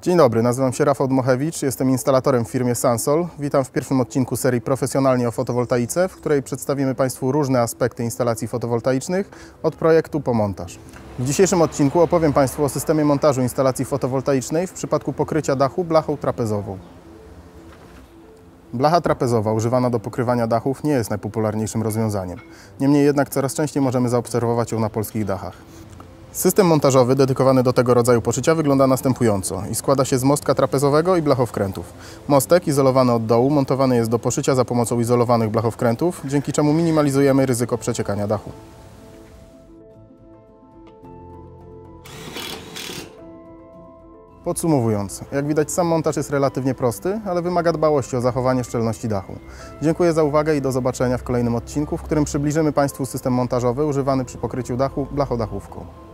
Dzień dobry, nazywam się Rafał Dmochewicz, jestem instalatorem w firmie Sansol. Witam w pierwszym odcinku serii Profesjonalnie o fotowoltaice, w której przedstawimy Państwu różne aspekty instalacji fotowoltaicznych, od projektu po montaż. W dzisiejszym odcinku opowiem Państwu o systemie montażu instalacji fotowoltaicznej w przypadku pokrycia dachu blachą trapezową. Blacha trapezowa używana do pokrywania dachów nie jest najpopularniejszym rozwiązaniem. Niemniej jednak coraz częściej możemy zaobserwować ją na polskich dachach. System montażowy dedykowany do tego rodzaju poszycia wygląda następująco i składa się z mostka trapezowego i blachowkrętów. Mostek izolowany od dołu montowany jest do poszycia za pomocą izolowanych blachowkrętów, dzięki czemu minimalizujemy ryzyko przeciekania dachu. Podsumowując, jak widać, sam montaż jest relatywnie prosty, ale wymaga dbałości o zachowanie szczelności dachu. Dziękuję za uwagę i do zobaczenia w kolejnym odcinku, w którym przybliżymy Państwu system montażowy używany przy pokryciu dachu blachodachówką.